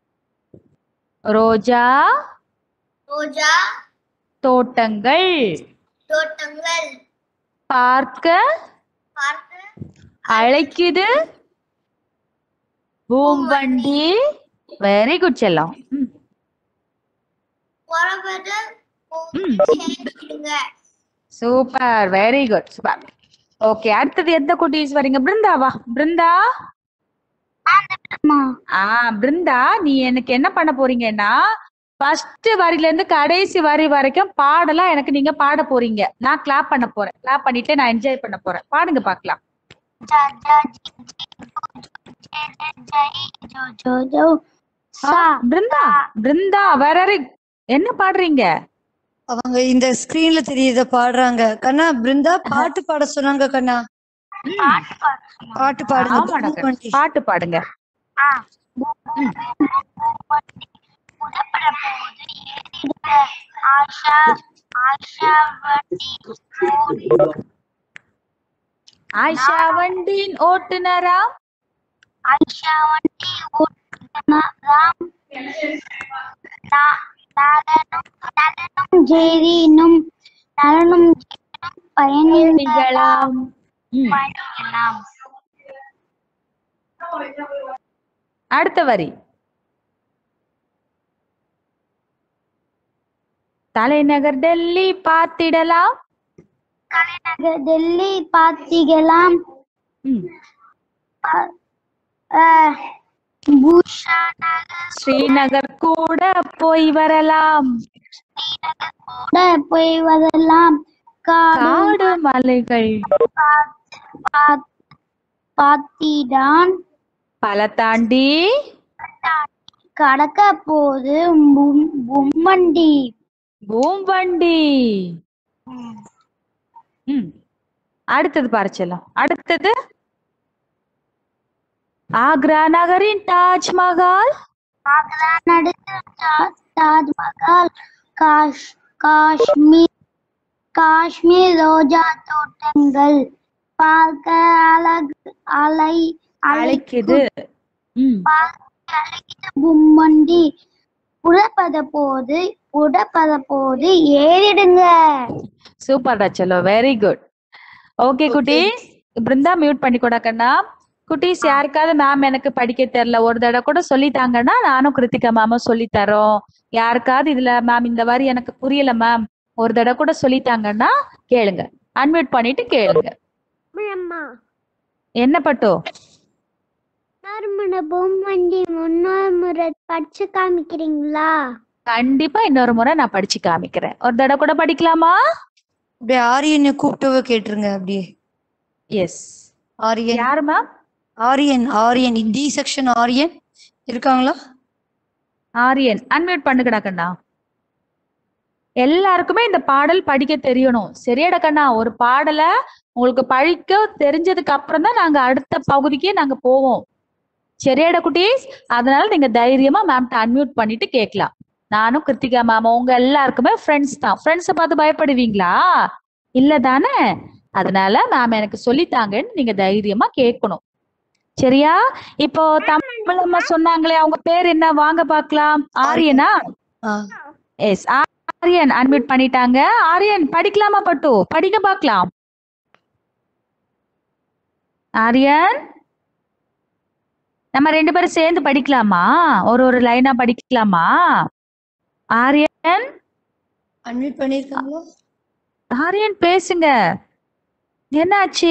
Speaker 4: ரோஜா
Speaker 3: ரோஜா
Speaker 4: தோட்டங்கள்.
Speaker 3: தோட்டங்கள்.
Speaker 4: பார்க்க
Speaker 3: பார்த்து
Speaker 4: அழைக்குது பூம்வண்டி. வெரி குட் செல்லம். ம்
Speaker 3: புறப்பட
Speaker 4: ம்
Speaker 3: போகுங்க.
Speaker 4: Super, very good, super. Okay அடுத்தது எந்த குட்டீஸ் வரீங்க? பிருந்தாவா? பிருந்தா. ஆ பிருந்தா நீ எனக்கு என்ன பண்ண போறீங்கன்னா, ஃபர்ஸ்ட் வரியில இருந்து கடைசி வரி வரைக்கும் பாடலாம் எனக்கு நீங்க பாட போறீங்க. நான் கிளாப் பண்ண போறேன். கிளாப் பண்ணிட்டு நான் என்ஜாய் பண்ண போறேன். பாடுங்க பாக்கலாம். பிருந்தா பிருந்தா வேற என்ன பாடுறீங்க?
Speaker 2: அவங்க இந்த ஸ்கிரீன்ல தெரியத பாடுறாங்க கண்ணா. பிருந்தா பாட்டு பாட சொன்னாங்க கண்ணா. பாட்டு பாடுங்க.
Speaker 4: ஆமாடா கண்ணு, பாட்டு பாடுங்க. ஆயிஷா வண்டியின் ஓட்டுநரா.
Speaker 3: ஆயிஷா வண்டி ஓட்டுநராம். நலனும் ஜெரினும் நலனும் பயணிகளாம்.
Speaker 4: ம். அடுத்த வரி. தலைநகர் டெல்லி பார்த்திடலாம்.
Speaker 3: தலைநகர் டெல்லி பார்த்திடலாம்.
Speaker 4: ம்.
Speaker 3: பூஷா நகர்
Speaker 4: ஸ்ரீநகர் கூட போய் வரலாம்.
Speaker 3: கூட போய் வரலாம். காடு
Speaker 4: காடு மலைகள்
Speaker 3: பாத்- பாத்திதான்
Speaker 4: பல தாண்டி
Speaker 3: கடக்க போது பும்- பும்மண்டி.
Speaker 4: பூம்பண்டி. ம் அடுத்தது பாரு செல்லம். அடுத்தது ஆக்ரா நகரின் தாஜ்மஹால்.
Speaker 3: ஆக்ரா நடுக்கு தா- தாஜ்மஹால். காஷ் காஷ்மீர் காஷ்மீர் ரோஜா தோட்டங்கள் பார்க்க அழகு அலை
Speaker 4: அழைக்குது. ம்
Speaker 3: அழைக்குது பும்மண்டி. புறப்பத போது புறப்பத போது ஏறிடுங்க.
Speaker 4: சூப்பர்டா செல்லம், வெரி குட். ஓகே குட்டீஸ், பிருந்தா மியூட் பண்ணி கூட கண்ணா. குட்டீஸ் யாருக்காவது மேம் எனக்கு படிக்க தெரியல ஒரு தடவை கூட சொல்லித்தாங்கன்னா நானும் கிருத்திகா மேமும் சொல்லி தரோம். யாருக்காவது இதுல மேம் இந்த மாதிரி எனக்கு புரியல மேம் ஒரு தடவை கூட சொல்லித்தாங்கன்னா கேளுங்க. அன்மியூட் பண்ணிட்டு கேளுங்க. என்ன பட்டோ?
Speaker 3: பொம்மண்டி முன்னொரு முறை படிச்சு காமிக்கிறீங்களா?
Speaker 4: கண்டிப்பா இன்னொரு முறை நான் படிச்சு காமிக்கிறேன். ஒரு தடவை கூட படிக்கலாமா?
Speaker 2: அப்படியே ஆரியனை கூப்பிட்டு கேட்டுருங்க. அப்படியே
Speaker 4: எஸ்.
Speaker 2: ஆரியன்
Speaker 4: யாரு ma'am?
Speaker 2: Aryan Aryan D section Aryan இருக்காங்களா?
Speaker 4: ஆரியன் அன்மியூட் பண்ணுங்கடா கண்ணா. எல்லாருக்குமே இந்த பாடல் படிக்க தெரியணும். சரியாடா கண்ணா? ஒரு பாடலை உங்களுக்கு படிக்க தெரிஞ்சதுக்கு அப்புறம் தான் நாங்க அடுத்த பகுதிக்கே நாங்க போவோம். சரியாடா குட்டீஸ்? அதனால நீங்க தைரியமா மேம்கிட்ட அன்மியூட் பண்ணிட்டு கேட்கலாம். நானும் கிருத்திகா மேம் உங்க எல்லாருக்குமே ஃப்ரெண்ட்ஸ் தான். ஃப்ரெண்ட்ஸை பார்த்து பயப்படுவீங்களா? இல்ல தானே? அதனால மேம் எனக்கு சொல்லித்தாங்கன்னு நீங்க தைரியமா கேட்கணும். சரியா? இப்போ தமிழ் அம்மா சொன்னாங்களே அவங்க பேர் என்ன? வாங்க பார்க்கலாம். ஆரியனா? எஸ், ஆரியன் அன்மியூட் பண்ணிட்டாங்க. ஆரியன் படிக்கலாமா பட்டு? படிக்க பார்க்கலாம். ஆரியன், நம்ம ரெண்டு பேரும் சேர்ந்து படிக்கலாமா? ஒரு ஒரு லைனா படிக்கலாமா? ஆரியன்
Speaker 2: அன்மியூட் பண்ணிருக்காங்களா?
Speaker 4: ஆரியன் பேசுங்க. என்னாச்சு?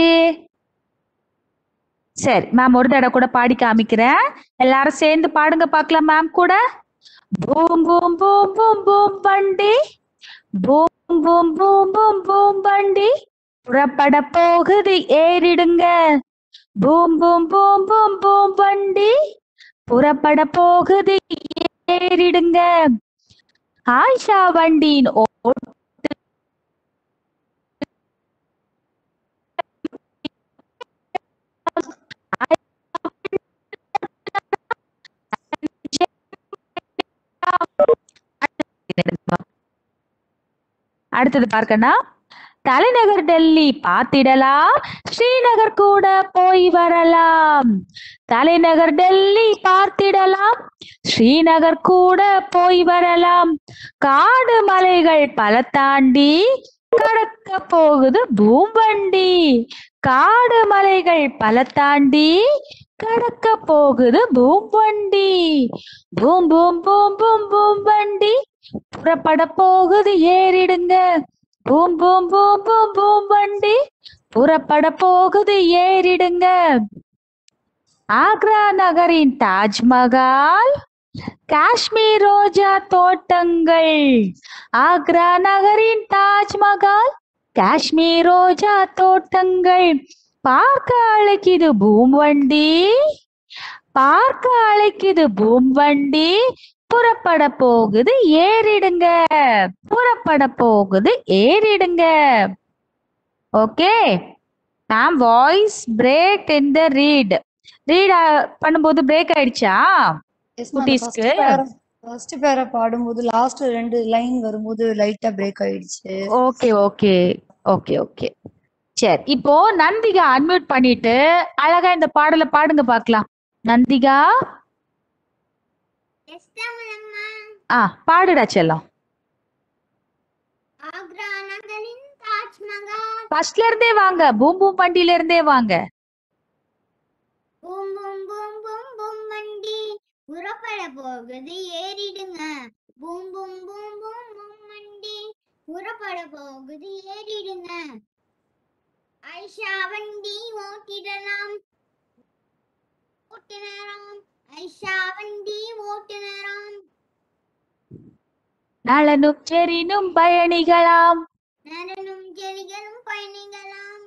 Speaker 4: சரி மேம் ஒரு தடவை கூட பாடி காமிக்கிறேன். எல்லாரும் சேர்ந்து பாடுங்க பார்க்கலாம் மேம் கூட. பூம் பூம் பூம் பூம் பூம் வண்டி, பூம் பூம் பூம் பூம் பூம் வண்டி புறப்பட போகுது ஏறிடுங்க. பூம் பூம் பூம் பூம் பூம் வண்டி புறப்பட போகுது ஏறிடுங்க. ஆயிஷா வண்டியின் ஓட்டு அடுத்தது பார்க்கனா. தலைநகர் டெல்லி பார்த்திடலாம், ஸ்ரீநகர் கூட போய் வரலாம். தலைநகர் டெல்லி பார்த்திடலாம், ஸ்ரீநகர் கூட போய் வரலாம். காடு மலைகள் பல தாண்டி கடக்க போகுது பூம்பண்டி. காடு மலைகள் பல தாண்டி கடக்க போகுது பூம்பண்டி. பூம் பூம் பூம் பூம் பூம் வண்டி புறப்பட போகுது ஏறிடுங்க. பூம் பூம் பூம் பூம் பூம் வண்டி புறப்பட போகுது ஏறிடுங்க. ஆக்ரா நகரின் தாஜ்மஹால், காஷ்மீர் ரோஜா தோட்டங்கள். ஆக்ரா நகரின் தாஜ்மஹால், காஷ்மீர் ரோஜா தோட்டங்கள் பார்க்க அழைக்குது பூம்வண்டி. பார்க்க அழைக்குது பூம்வண்டி புறப்பட போகுது ஏறிடுங்க. புறப்பட போகுது ஏறிடுங்க. Okay ma'am, voice break in the read. Read பண்ணும்போது பிரேக் ஆயிடுச்சா குட்டீஸ்க்கு?
Speaker 2: ஃபர்ஸ்ட் பேரா பாடும்போது லாஸ்ட் ரெண்டு லைன் வரும்போது லைட்டா பிரேக் ஆயிடுச்சு.
Speaker 4: ஓகே ஓகே ஓகே ஓகே சரி. இப்போ நந்திகா அன்மியூட் பண்ணிட்டு அழகா இந்த பாடலை பாடுங்க பார்க்கலாம். நந்திகா ஆ பாடுடா செல்லம்.
Speaker 3: ஆக்ரா நகரின் தாஜ்மஹால்.
Speaker 4: ஃபர்ஸ்ட்ல இருந்தே வாங்க, பூம் பூம் வண்டியில இருந்தே வாங்க.
Speaker 3: பூம் பூம் பூம் பூம் பூம் வண்டி புறப்பட போகுது ஏறிடுங்க. பூம் பூம் பூம் பூம் பூம் வண்டி புறப்பட போகுது ஏறிடுங்க. ஐஷா வண்டி ஓட்டிடலாம் ஓட்டினராம். ஐஷா வண்டி ஓட்டுநராம்.
Speaker 4: நலனும் செறினும் பயணிகளாம்.
Speaker 3: நரனும் ஜெலிகளும் பயணிகளாம்.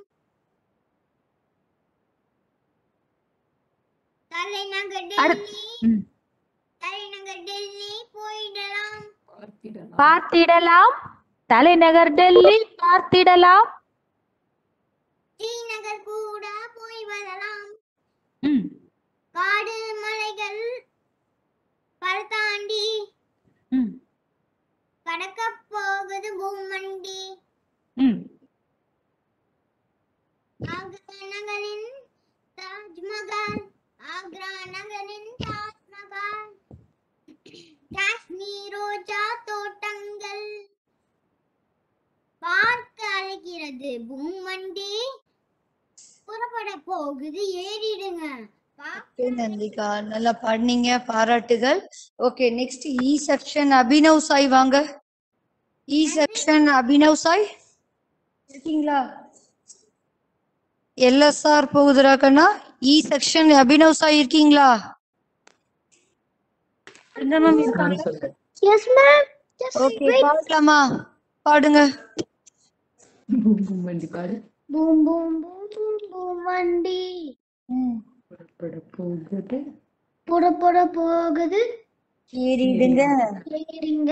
Speaker 3: தலைநகர் டெல்லி
Speaker 4: ம்.
Speaker 3: தலைநகர் டெல்லி போயிடலாம்.
Speaker 4: பார்த்திடலாம். தலைநகர் டெல்லி பார்த்திடலாம்.
Speaker 3: ஸ்ரீநகர் கூட போய் வரலாம்.
Speaker 4: ம்.
Speaker 3: காடு மலைகள் பல தாண்டி
Speaker 4: ம்.
Speaker 3: கடக்க போகுது பூமண்டி.
Speaker 4: ம்.
Speaker 3: ஆக்ரா நகரின் தாஜ்மஹால் ஆக்ரா நகரின் தாஜ்மஹால் காஷ்மீர் ரோஜா தோட்டங்கள் பார்க்க அழைக்கிறது பூமண்டி. புறப்பட போகுது ஏறிடுங்க.
Speaker 2: ஓகே நந்திகா, நல்லா பாடுனீங்க, பாராட்டுகள். Okay, next E section Abhinav Sai வாங்க. இ செக்ஷன் அபினவ் சாய் இருக்கீங்களா? எல்எஸ்ஆர் போகுதுரா கண்ணா. இ செக்ஷன் அபினவ் சாய் இருக்கீங்களா? எந்த மேம் இருக்காங்க?
Speaker 3: Yes ma'am.
Speaker 2: ஓகே, பாடலாமா? பாடுங்க.
Speaker 3: பூம் பூம் பூம் பூம் பூம் வண்டி புறப்பட போகுது
Speaker 2: ஏறிடுங்க.
Speaker 3: ஏறிங்க.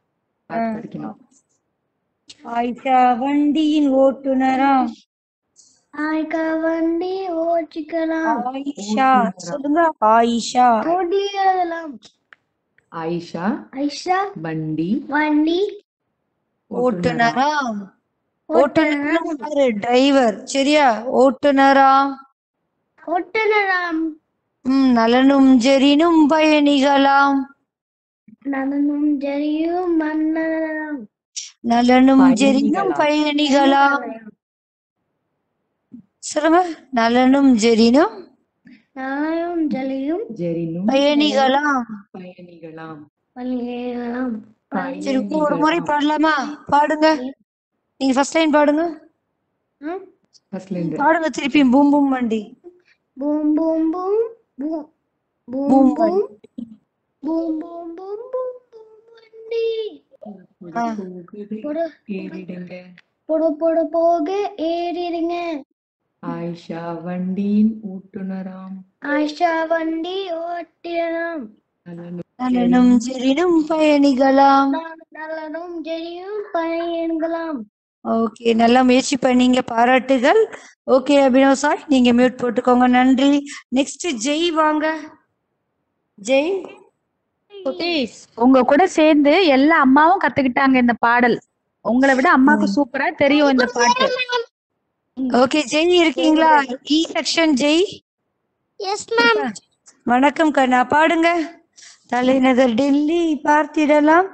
Speaker 2: ஆயிஷா வண்டியின் ஓட்டுநரா.
Speaker 3: ஆய்கா வண்டி ஓட்டிக்கலாம்.
Speaker 2: ஆயிஷா சொல்லுங்க. ஆயிஷா
Speaker 3: ஓடியலாம்.
Speaker 7: ஆயிஷா
Speaker 3: ஐஷா
Speaker 7: வண்டி
Speaker 3: வண்டி
Speaker 2: ஓட்டுநரா. ஓட்டுநர் டிரைவர், சரியா? ஓட்டுநரா.
Speaker 3: ஓட்டுநராம்.
Speaker 2: ம் நலனும் ஜெரினும் பயணிகளாம்.
Speaker 3: நலனும் ஜரியும் மன்னராம்.
Speaker 2: நலனும் ஜெரினும்
Speaker 7: பயணிகளாம்.
Speaker 2: பயணிகளாம். சொல்லுங்க. நலனும் ஜெரினும்
Speaker 3: நலனும் ஜலியும்
Speaker 7: ஜெரினும்
Speaker 2: பயணிகளாம்.
Speaker 7: பயணிகளாம்.
Speaker 3: பள்ளிகளாம்.
Speaker 2: சரி, ஒரு முறை பாடலாமா? பாடுங்க. நீங்க ஃபர்ஸ்ட் லைன் பாடுங்க.
Speaker 7: First line இருந்து.
Speaker 2: பாடுங்க திருப்பி. பூம் பூம் வண்டி.
Speaker 3: பூம் பூம் பூம் பூம் பூம்
Speaker 2: பூம்
Speaker 3: பூம்
Speaker 2: வண்டி.
Speaker 3: பூம் பூம் பூம் பூம் பூம் வண்டி
Speaker 2: ஆ.
Speaker 7: போகுது,
Speaker 3: புற-
Speaker 7: ஏறிடுங்க.
Speaker 3: புட புட போக ஏறிடுங்க.
Speaker 7: ஆயிஷா வண்டியின் ஓட்டுநராம்.
Speaker 3: ஆஷா வண்டி ஓட்டிடலாம்.
Speaker 7: நலனும்
Speaker 2: நலனும் ஜெரினும் பயணிகளாம்.
Speaker 3: நலனும் ஜெரியும் பயணிகளாம்.
Speaker 2: ஓகே, நல்லா முயற்சி பண்ணீங்க, பாராட்டுகள். ஓகே அபினவ் சாய், நீங்க மியூட் போட்டுக்கோங்க. நன்றி. நெக்ஸ்ட் ஜெய் வாங்க. ஜெய்.
Speaker 4: குட்டீஸ், உங்க கூட சேர்ந்து எல்லா அம்மாவும் கத்துக்கிட்டாங்க இந்த பாடல். உங்களை விட அம்மாக்கு சூப்பரா தெரியும் இந்த பாட்டு.
Speaker 2: ஓகே ஜெய் இருக்கீங்களா? E section Jay.
Speaker 3: Yes ma'am.
Speaker 2: வணக்கம் கண்ணா, பாடுங்க. தலைநகர் டெல்லி பார்த்திடலாம்.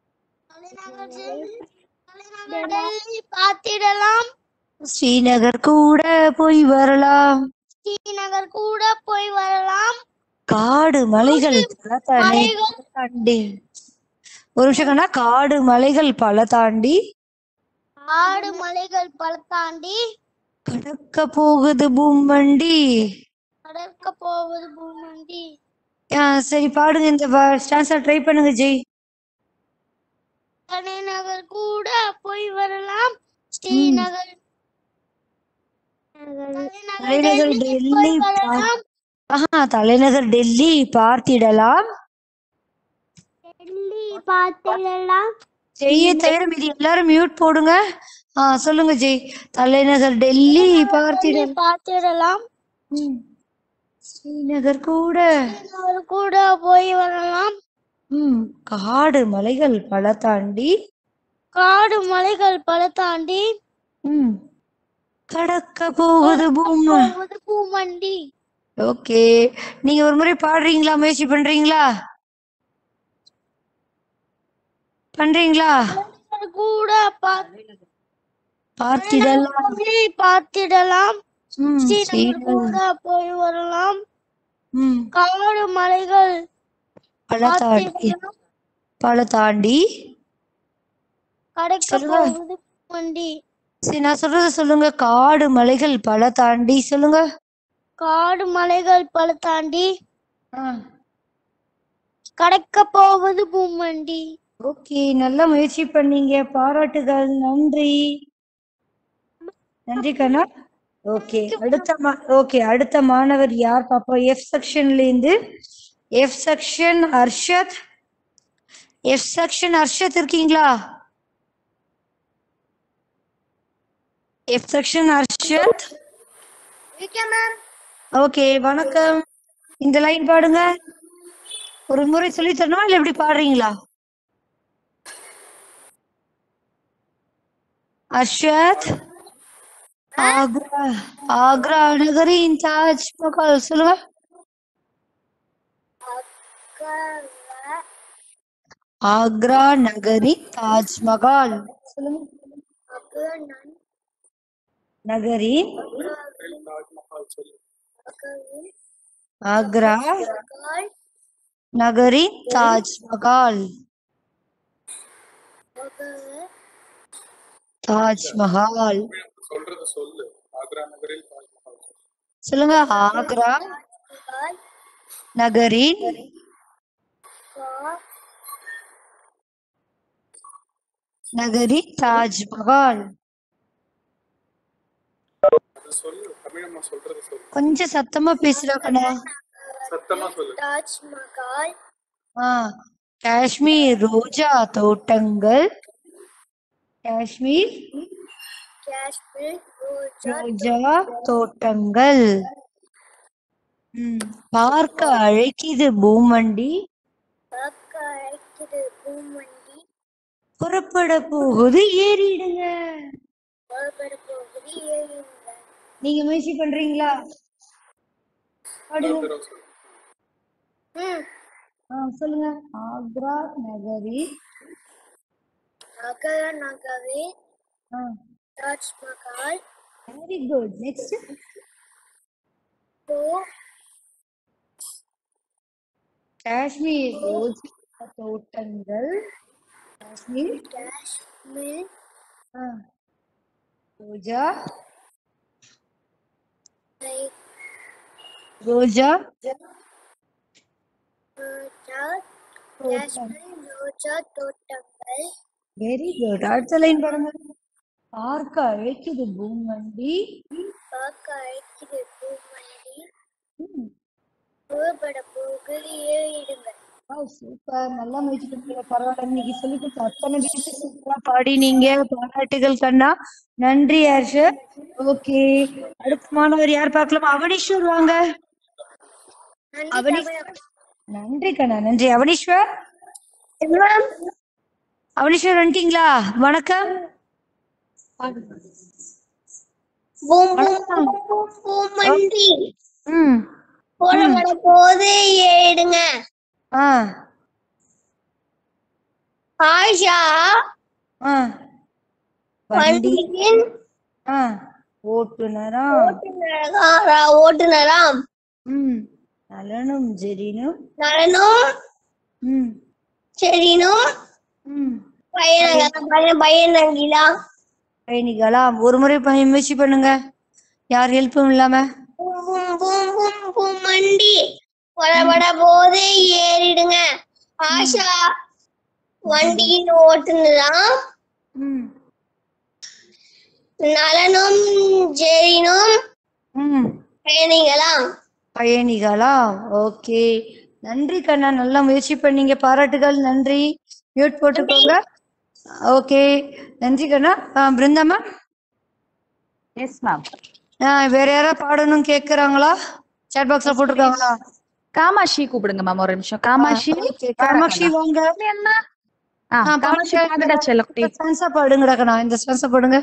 Speaker 3: டெல்லி பார்த்திடலாம்.
Speaker 2: ஸ்ரீநகர் கூட போய் வரலாம்.
Speaker 3: ஸ்ரீநகர் கூட போய் வரலாம்.
Speaker 2: காடு மலைகள் பல தாண்டி தாண்டி ஒரு நிமிஷம் கண்ணா. காடு மலைகள் பல தாண்டி
Speaker 3: ஆடு மலைகள் பல தாண்டி
Speaker 2: கடக்க போகுது பூமண்டி.
Speaker 3: கடக்க போவது பூமண்டி.
Speaker 2: ஆ, சரி பாடுங்க. இந்த ஸ்டான்ஸா ட்ரை பண்ணுங்க ஜெய்.
Speaker 3: தலைநகர் கூட போய் வரலாம். ஸ்ரீநகர்
Speaker 2: தலைநகர் டெல்லி
Speaker 3: போய் வரலாம்.
Speaker 2: ஆஹா, தலைநகர் டெல்லி பார்த்திடலாம்.
Speaker 3: டெல்லி பார்த்திடலாம்.
Speaker 2: ஜெய்யை தவிர மீதி எல்லாரும் மியூட் போடுங்க. ஆ சொல்லுங்க ஜெய். தலைநகர் டெல்லி பார்த்திடலாம்.
Speaker 3: பார்த்திடலாம்.
Speaker 2: ம். ஸ்ரீநகர் கூட
Speaker 3: ஸ்ரீநகர் கூட போய் வரலாம்.
Speaker 2: ம் காடு மலைகள் பல தாண்டி
Speaker 3: காடு மலைகள் பல தாண்டி
Speaker 2: ம் கடக்க போகுது பூமி.
Speaker 3: போவது பூமண்டி.
Speaker 2: ஓகே, நீங்க ஒரு முறை பாடுறீங்களா? முயற்சி பண்றீங்களா? பண்றீங்களா?
Speaker 3: தலைநகர் கூட பார்-
Speaker 2: பார்த்திடலாம்.
Speaker 3: டெல்லி பார்த்திடலாம்.
Speaker 2: ம்
Speaker 3: ஸ்ரீநகர்
Speaker 2: ஸ்ரீநகர்
Speaker 3: கூட போய் வரலாம்.
Speaker 2: ம்
Speaker 3: காடு மலைகள்
Speaker 2: பல தாண்டி
Speaker 3: பார்த்திடலாம்.
Speaker 2: பல தாண்டி
Speaker 3: கடக்க
Speaker 2: சொல்லுங்க.
Speaker 3: போவது பூமண்டி.
Speaker 2: சரி, நான் சொல்றத சொல்லுங்க. காடு மலைகள் பல தாண்டி சொல்லுங்க.
Speaker 3: காடு மலைகள் பல தாண்டி
Speaker 2: ஆ.
Speaker 3: கடக்க போவது பூமண்டி.
Speaker 2: ஓகே, நல்ல முயற்சி பண்ணீங்க, பாராட்டுகள், நன்றி. நன்றி கண்ணா. ஓகே, அடுத்த மா ஓகே அடுத்த மாணவர் யார் பாப்போம்? எஃப் செக்ஷன்ல இருந்து F section Arshad. F section Arshad இருக்கீங்களா? F section Arshad. ஓகே, வணக்கம். இந்த லைன் பாடுங்க. ஒரு முறை சொல்லி தரணுமா இல்ல எப்படி பாடுறீங்களா? அர்ஷத். ஆக்ரா ஆக்ரா நகரின் தாஜ்மஹால் சொல்லுங்க. ஆக்ரா நகரின் தாஜ்மஹால் சொல்லுங்க. நகரின் ஆக்ரா நகரின் தாஜ்மஹால். தாஜ்மஹால் சொல்லுங்க. ஆக்ரா நகரின் நகரின் தாஜ்மஹால். கொஞ்சம் சத்தமா பேசுறாங்கண்ணா.
Speaker 3: தாஜ்மஹால்
Speaker 2: ஆ காஷ்மீர் ரோஜா தோட்டங்கள். காஷ்மீர்
Speaker 3: காஷ்மீர்
Speaker 2: ரோஜா தோட்டங்கள். ம் பார்க்க அழைக்குது பூமண்டி.
Speaker 3: பார்க்க அழைக்குது பூமண்டி.
Speaker 2: புறப்பட போகுது ஏறிடுங்க.
Speaker 3: புறப்பட போகுது ஏறிடுங்க.
Speaker 2: நீங்க முயற்சி பண்றீங்களா? பாடுங்க. ஆ சொல்லுங்க. ஆக்ரா நகரி
Speaker 3: ஆக்ரா நகரி
Speaker 2: ஆ
Speaker 3: Taj Mahal.
Speaker 2: Very good. Next. Kashmir ரோஜா தோட்டங்கள். காஷ்மீர்
Speaker 3: காஷ்மீர்
Speaker 2: ஆ ரோஜா ரோஜா
Speaker 3: ரோஜா காஷ்மீர் ரோஜா தோட்டங்கள்.
Speaker 2: Very good. அடுத்த லைன் பாருங்க. பார்க்க அழைக்குது பூமண்டி.
Speaker 3: பார்க்க அழைக்குது பூமண்டி.
Speaker 2: ம்
Speaker 3: புறப்பட போகுது ஏறிடுங்க.
Speaker 2: சூப்பர், நல்லா முயற்சி பண்ணீங்க, பரவாயில்ல. இன்னைக்கு சொல்லி கொடுத்த அத்தனை பேருக்கு சூப்பரா பாடினீங்க, பாராட்டுகள் கண்ணா. நன்றி ஹர்ஷத். ஓகே, அடுத்த மாணவர் யார் பார்க்கலாம்? அவனீஸ்வர் வாங்க. அவனீஸ்வர். நன்றி கண்ணா, நன்றி. அவனீஸ்வர் அவனீஸ்வர் வந்துட்டீங்களா? வணக்கம்.
Speaker 3: பூமண்டி
Speaker 2: ம்
Speaker 3: புறப்பட போகுது ஏறிடுங்க.
Speaker 2: ஆ
Speaker 3: ஆயிஷா
Speaker 2: ஆ வண்டி
Speaker 3: வண்டியின்
Speaker 2: ஆ ஓட்டுனரா
Speaker 3: ஓட்டுநரா ஓட்டுநராம்.
Speaker 2: ம் நலனும் ஜெரினும்
Speaker 3: நலனும்
Speaker 2: ம்
Speaker 3: செரினும்
Speaker 2: ம்
Speaker 3: பயண பயணங்கிலா
Speaker 2: பயணிகளாம். ஒரு முறை பய- முயற்சி பண்ணுங்க, யார் ஹெல்ப்பும் இல்லாம.
Speaker 3: பூம் பூம் பூம் பூம் பூமண்டி புறப்பட போது ஏறிடுங்க. ஆஷா வண்டியின் ஓட்டுநராம்.
Speaker 2: ம்
Speaker 3: நலனும் ஜெரினும்
Speaker 2: ம்
Speaker 3: பயணிகளாம்.
Speaker 2: பயணிகளாம். ஓகே, நன்றி கண்ணா, நல்லா முயற்சி பண்ணீங்க, பாராட்டுகள், நன்றி. மியூட் போட்டுக்கோங்க. ஓகே, நன்றி கண்ணா. ஆ, பிருந்தாமா.
Speaker 4: Yes ma'am.
Speaker 2: ஆ, வேற யாராவது பாடணும் கேக்குறாங்களா? சாட் பாக்ஸ்ல போட்டிருக்காங்களா?
Speaker 4: காமாட்சி கூப்பிடுங்க மேம், ஒரு நிமிஷம். காமாட்சி.
Speaker 2: ஓகே, காமாட்சி வாங்க.
Speaker 4: ஆ,
Speaker 2: ஆ,
Speaker 4: காமாட்சி
Speaker 2: பாடுங்க.
Speaker 4: பாடுடா செல்லக்குட்டி.
Speaker 2: இந்த ஸ்டான்ஸா பாடுங்கடா கண்ணா, இந்த ஸ்டான்ஸா பாடுங்க.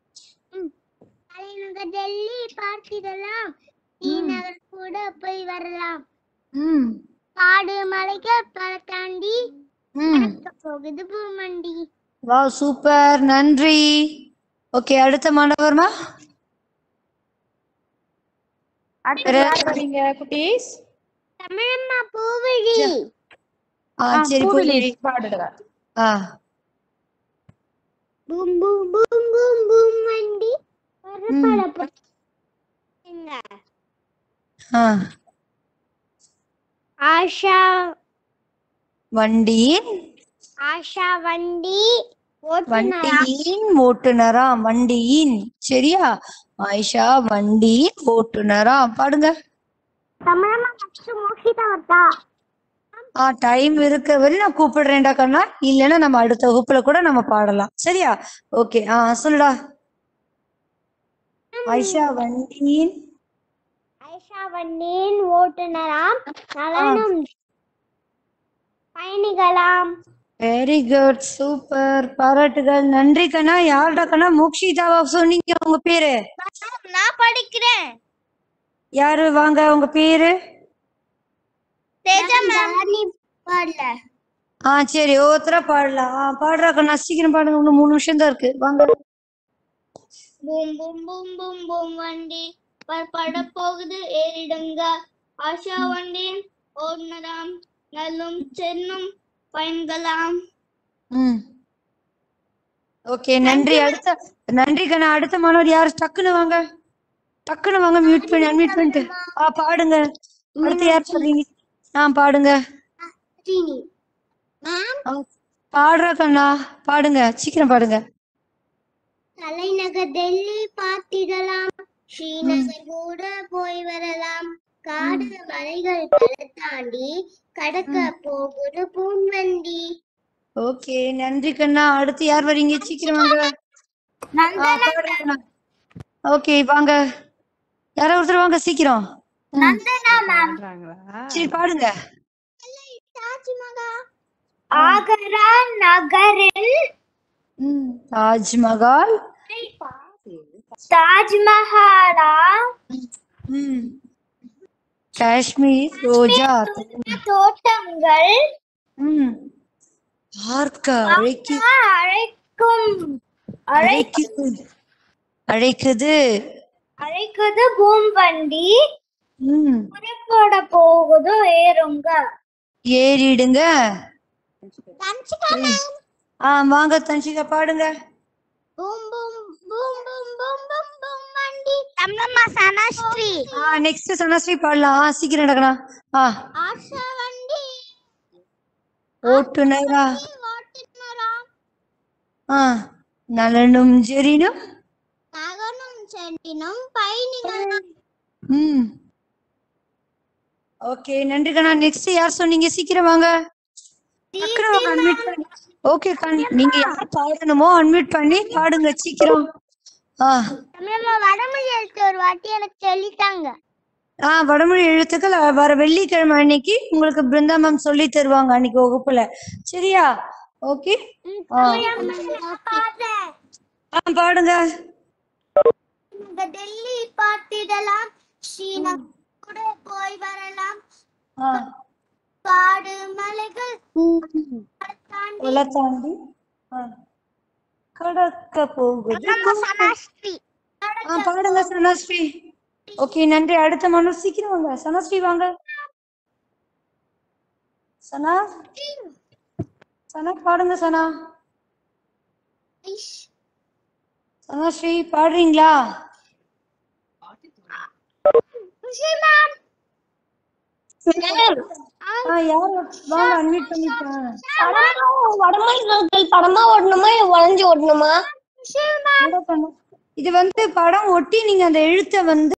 Speaker 3: தலைநகர் டெல்லி பார்த்திடலாம், ஸ்ரீநகர் கூட போய் வரலாம்.
Speaker 2: ம்
Speaker 3: காடு மலைகள் பல தாண்டி
Speaker 2: ம்
Speaker 3: கடக்க போகுது பூமண்டி.
Speaker 2: வா, சூப்பர், நன்றி. ஓகே, அடுத்த மாணவர்மா.
Speaker 4: அடுத்து யார் வரீங்க குட்டீஸ்?
Speaker 3: தமிழம்மா பூவிழி.
Speaker 2: ஆ,
Speaker 4: ஆ,
Speaker 2: சரி,
Speaker 4: பூவிலி
Speaker 2: பூவிலி.
Speaker 4: பாடுங்க.
Speaker 2: ஆ
Speaker 3: பூம் பூம் பூம் பூம் பூம் வண்டி புறப்பட போகுதுங்க.
Speaker 2: ஆ
Speaker 3: ஆஷா
Speaker 2: வண்டியின்
Speaker 3: ஆஷா வண்டி ஓட்டுநராம்.
Speaker 2: வண்டியின் ஓட்டுநராம். வண்டியின் சரியா? ஆயிஷா வண்டியின் ஓட்டுநராம். பாடுங்க.
Speaker 3: தமிழம்மா ஃபர்ஸ்ட் மோகிதா வந்தா.
Speaker 2: ஆ டைம் இருக்க வரை நான் கூப்பிடுறேன்டா கண்ணா. இல்லைன்னா நம்ம அடுத்த வகுப்புல கூட நம்ம பாடலாம். சரியா? ஓகே. ஆ சொல்லுடா. ஆயிஷா வண்டியின்
Speaker 3: ஆயிஷா வண்டியின் ஓட்டுநராம்.
Speaker 2: ஆ
Speaker 3: நலனும் பயணிகளாம்.
Speaker 2: வெரி குட், சூப்பர், பாராட்டுகள். நன்றி கண்ணா. யாருடா கண்ணா? மோக்ஷிதாவா சொன்னீங்க உங்க பேரு?
Speaker 3: நான் படிக்கிறேன்.
Speaker 2: யாரு? வாங்க உங்க பேரு?
Speaker 3: தேஜா மேம் பாடல.
Speaker 2: ஆ சரி, ஒவ்வொருத்தரா பாடலாம். ஆ பாடுறா கண்ணா, சீக்கிரம் பாடுங்க. இன்னும் மூணு நிமிஷம் தான் இருக்கு. வாங்க.
Speaker 3: பூம் பூம் பூம் பூம் பூம் வண்டி பட போகுது ஏறிடுங்க. ஆஷா வண்டியின் ஓட்டுநராம். நல்லும் சென்னும் பயன்களாம்.
Speaker 2: ம் ஓகே, நன்றி. அடுத்த நன்றி கண்ணா. அடுத்த மாணவர் யாரு? டக்குன்னு வாங்க, டக்குன்னு வாங்க. மியூட் பண்ணி அன்மியூட் பண்ணிட்டு ஆ பாடுங்க. அடுத்து யார் சொல்றீங்க? ஆ பாடுங்க.
Speaker 3: மேம்
Speaker 2: ஆ, பாடுறா கண்ணா, பாடுங்க, சீக்கிரம் பாடுங்க.
Speaker 3: தலைநகர் டெல்லி பார்த்திடலாம்.
Speaker 2: ம்
Speaker 3: ஸ்ரீநகர் கூட போய் வரலாம். காடு
Speaker 2: ம்
Speaker 3: மலைகள் பல தாண்டி கடக்க
Speaker 2: ம்
Speaker 3: போகுது பூன்வண்டி.
Speaker 2: ஓகே, நன்றி கண்ணா. அடுத்து யார் வரீங்க? சீக்கிரம் வாங்க. ஆ பாடுங்க கண்ணா. ஓகே வாங்க, யாரோ ஒருத்தர் வாங்க சீக்கிரம். ம்
Speaker 3: நந்தனா மேம்.
Speaker 2: சரி பாடுங்க.
Speaker 3: தாஜ்மஹால்.
Speaker 2: ஆ
Speaker 3: ஆக்ரா நகரில்
Speaker 2: ம் தாஜ்மஹால்.
Speaker 3: தாஜ்மஹாலா
Speaker 2: ம் காஷ்மீர் ரோஜா
Speaker 3: தோட்டங்கள்
Speaker 2: ம் பார்க்க அழைக்கு
Speaker 3: அழைக்கும் அழை
Speaker 2: அழைக்குது அழைக்குது.
Speaker 3: அழைக்குது பூம்பண்டி.
Speaker 2: ம்
Speaker 3: புறப்பட போகுது ஏறுங்க.
Speaker 2: ஏறிடுங்க.
Speaker 3: தன்சிகா
Speaker 2: ம்.
Speaker 3: மேம்.
Speaker 2: ஆ வாங்க தன்ஷிகா, பாடுங்க.
Speaker 3: பூம் பூம் பூம் பூம் பூம் பூம் பூம் வண்டி. தமிழம்மா சனஸ்ரீ.
Speaker 2: ஆ நெக்ஸ்ட் சனஸ்ரீ பாடலாம். ஆ சீக்கிரம் நடக்கணா. ஆ
Speaker 3: ஆஷா வண்டி
Speaker 2: ஓட்டுநரா.
Speaker 3: ஓட்டுநரா.
Speaker 2: ஆ நலனும் ஜெரினும்
Speaker 3: நகனும் சென்றினும் பயணிகளாம்.
Speaker 2: ம் ஓகே, நன்றி கண்ணா. நெக்ஸ்ட் யார் சொன்னீங்க? சீக்கிரம் வாங்க, டக்குனு வாங்க. அன்மியூட் பண்ணி ஓகே கண், நீங்க யார் பாடணுமோ அன்மியூட் பண்ணி பாடுங்க சீக்கிரம். ஆ
Speaker 3: தமிழம்மா வடமொழி எழுத்து ஒரு வாட்டி எனக்கு சொல்லிட்டாங்க.
Speaker 2: ஆ வடமொழி எழுத்துக்கள் அ, வர வெள்ளிக்கிழமை அன்னைக்கு உங்களுக்கு பிருந்தா மேம் சொல்லி தருவாங்க அன்னைக்கு வகுப்புல. சரியா? ஓகே. ஆ ஆ பாடுங்க.
Speaker 3: டெல்லி பார்த்திடலாம். ஸ்ரீநகர் கூட போய் வரலாம்.
Speaker 2: ஆ
Speaker 3: காடு மலைகள் தாண்டி
Speaker 2: ஒல தாண்டி ஆ கடக்க போகுது.
Speaker 3: சனஸ்ரீ.
Speaker 2: ஆ பாடுங்க சனஸ்ரீ. ஓகே, நன்றி. அடுத்த மனு சீக்கிரம் வாங்க. சனஸ்ரீ வாங்க. சனா சனா பாடுங்க. சனா சனஸ்ரீ பாடுறீங்களா? ஆ யார் வாங்க, அன்மியூட் பண்ணிட்டாங்க.
Speaker 3: வடமொழி படமா ஓடணுமா வளைஞ்சு ஓடணுமா?
Speaker 2: இது வந்து படம் ஒட்டி நீங்க அந்த எழுத்தை வந்து